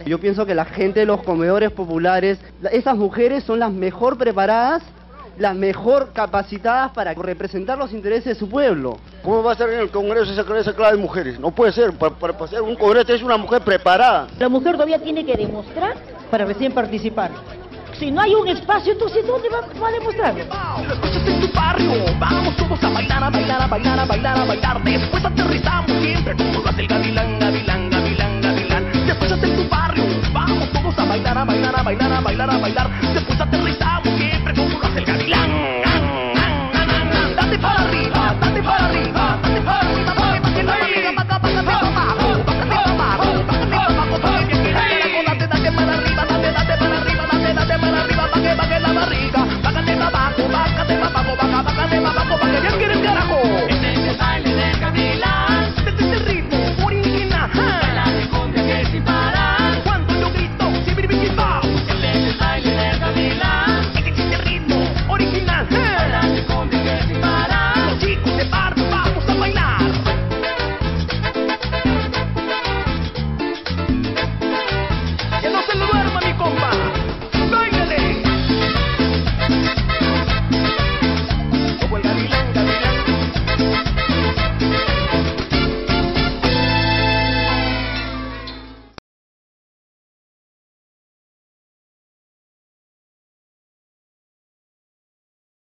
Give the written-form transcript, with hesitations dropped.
Yo pienso que la gente de los comedores populares, esas mujeres son las mejor preparadas, las mejor capacitadas para representar los intereses de su pueblo. ¿Cómo va a estar en el Congreso esa clase de mujeres? No puede ser, para hacer un Congreso es una mujer preparada. La mujer todavía tiene que demostrar para recién participar. Si no hay un espacio, entonces ¿dónde va a demostrarlo? Lo escuchas en tu barrio, vamos todos a bailar, a bailar, a bailar, a bailar, a bailar. Después aterrizamos siempre como lo hace el gavilán, gavilán, gavilán, gavilán. Te escuchas en tu barrio, vamos todos a bailar, a bailar, a bailar, a bailar, a bailar. Después aterrizamos